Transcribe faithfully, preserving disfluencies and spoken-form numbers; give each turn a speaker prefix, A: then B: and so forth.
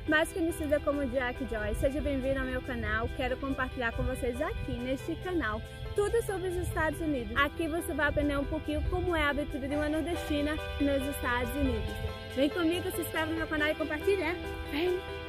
A: mais conhecida como Jack Joy. Seja bem-vindo ao meu canal. Quero compartilhar com vocês aqui neste canal tudo sobre os Estados Unidos. Aqui você vai aprender um pouquinho como é a aventura de uma nordestina nos Estados Unidos. Vem comigo, se inscreve no meu canal e compartilha. Vem!